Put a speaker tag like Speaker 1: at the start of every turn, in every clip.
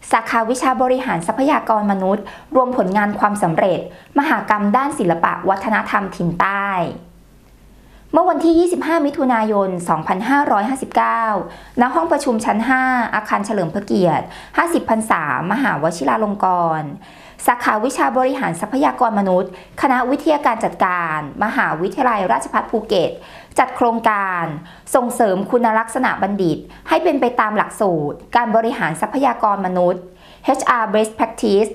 Speaker 1: สาขาวิชาบริหารทรัพยากรมนุษย์รวมผลงานความสำเร็จมหกรรมด้านศิลปะวัฒนธรรมถิ่นใต้เมื่อวันที่ 25 มิถุนายน 2559 ณ ห้องประชุมชั้น 5 อาคารเฉลิมพระเกียรติ 50 พรรษามหาวชิราลงกรณ์สาขาวิชาบริหารทรัพยากรมนุษย์คณะวิทยาการจัดการมหาวิทยาลัยราชภัฏภูเก็ตจัดโครงการส่งเสริมคุณลักษณะบัณฑิตให้เป็นไปตามหลักสูตรการบริหารทรัพยากรมนุษย์ HR Best Practice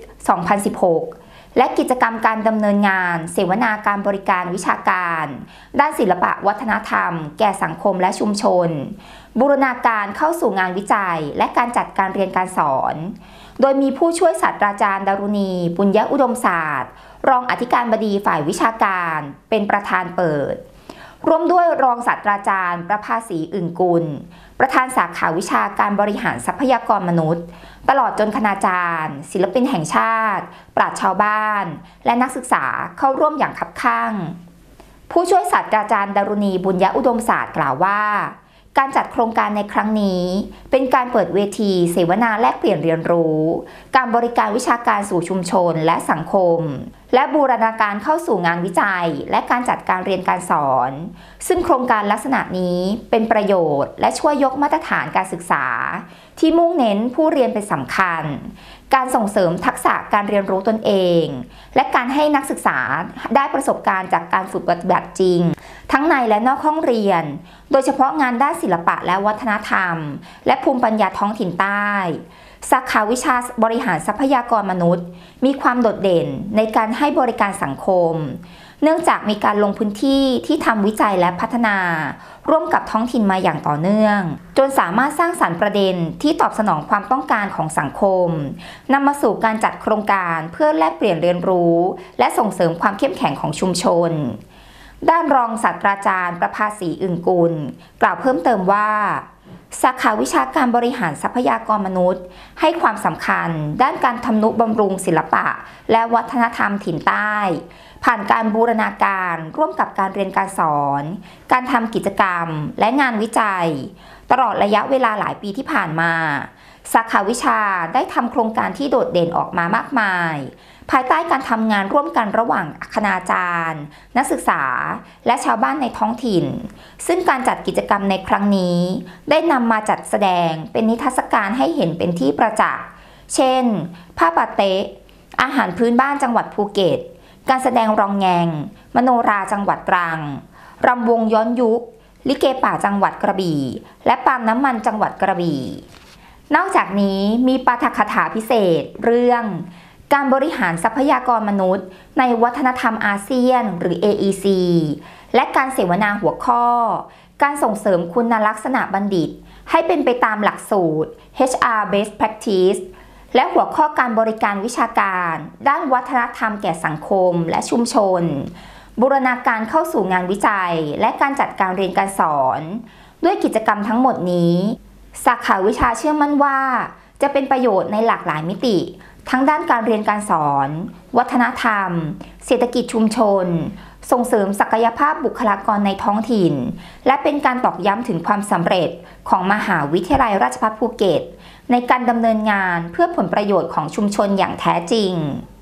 Speaker 1: 2016 และกิจกรรมการดำเนินงานเสวนาการบริการวิชาการด้านศิลปะวัฒนธรรมแก่สังคมและชุมชนบูรณาการเข้าสู่งานวิจัยและการจัดการเรียนการสอนโดยมีผู้ช่วยศาสตราจารย์ดารุณีปุญญอุดมศาสตร์รองอธิการบดีฝ่ายวิชาการเป็นประธานเปิดร่วมด้วยรองศาสตราจารย์ประภาสีอึ่งกุลประธานสาขาวิชาการบริหารทรัพยากรมนุษย์ตลอดจนคณาจารย์ศิลปินแห่งชาติปราชญ์ชาวบ้านและนักศึกษาเข้าร่วมอย่างคับคั่งผู้ช่วยศาสตราจารย์ดารุณีบุญญอุดมศาสตร์กล่าวว่าการจัดโครงการในครั้งนี้เป็นการเปิดเวทีเสวนาแลกเปลี่ยนเรียนรู้การบริการวิชาการสู่ชุมชนและสังคมและบูรณาการเข้าสู่งานวิจัยและการจัดการเรียนการสอนซึ่งโครงการลักษณะนี้เป็นประโยชน์และช่วยยกมาตรฐานการศึกษาที่มุ่งเน้นผู้เรียนเป็นสำคัญการส่งเสริมทักษะการเรียนรู้ตนเองและการให้นักศึกษาได้ประสบการณ์จากการฝึกปฏิบัติจริงทั้งในและนอกห้องเรียนโดยเฉพาะงานด้านศิลปะและวัฒนธรรมและภูมิปัญญาท้องถิ่นใต้สาขาวิชาบริหารทรัพยากรมนุษย์มีความโดดเด่นในการให้บริการสังคมเนื่องจากมีการลงพื้นที่ที่ทำวิจัยและพัฒนาร่วมกับท้องถิ่นมาอย่างต่อเนื่องจนสามารถสร้างสรรค์ประเด็นที่ตอบสนองความต้องการของสังคมนำมาสู่การจัดโครงการเพื่อแลกเปลี่ยนเรียนรู้และส่งเสริมความเข้มแข็งของชุมชนด้านรองศาสตราจารย์ประภาสีอึ่งกุลกล่าวเพิ่มเติมว่าสาขาวิชาการบริหารทรัพยากรมนุษย์ให้ความสำคัญด้านการทำนุบำรุงศิลปะและวัฒนธรรมถิ่นใต้ผ่านการบูรณาการร่วมกับการเรียนการสอนการทำกิจกรรมและงานวิจัยตลอดระยะเวลาหลายปีที่ผ่านมาสาขาวิชาได้ทำโครงการที่โดดเด่นออกมามากมายภายใต้การทำงานร่วมกันระหว่างคณาจารย์นักศึกษาและชาวบ้านในท้องถิ่นซึ่งการจัดกิจกรรมในครั้งนี้ได้นำมาจัดแสดงเป็นนิทรรศการให้เห็นเป็นที่ประจักษ์เช่นผ้าปาเต๊ะอาหารพื้นบ้านจังหวัดภูเก็ตการแสดงรองแงงมโนราจังหวัดตรังรำวงย้อนยุคลิเกป่าจังหวัดกระบี่และปาล์มน้ำมันจังหวัดกระบี่นอกจากนี้มีปาฐกถาพิเศษเรื่องการบริหารทรัพยากรมนุษย์ในวัฒนธรรมอาเซียนหรือ AEC และการเสวนาหัวข้อการส่งเสริมคุณลักษณะบัณฑิตให้เป็นไปตามหลักสูตร HR Best Practice และหัวข้อการบริการวิชาการด้านวัฒนธรรมแก่สังคมและชุมชนบูรณาการเข้าสู่งานวิจัยและการจัดการเรียนการสอนด้วยกิจกรรมทั้งหมดนี้สาขาวิชาเชื่อมั่นว่าจะเป็นประโยชน์ในหลากหลายมิติทั้งด้านการเรียนการสอนวัฒนธรรมเศรษฐกิจชุมชนส่งเสริมศักยภาพบุคลากรในท้องถิ่นและเป็นการตอกย้ำถึงความสำเร็จของมหาวิทยาลัยราชภัฏภูเก็ตในการดำเนินงานเพื่อผลประโยชน์ของชุมชนอย่างแท้จริง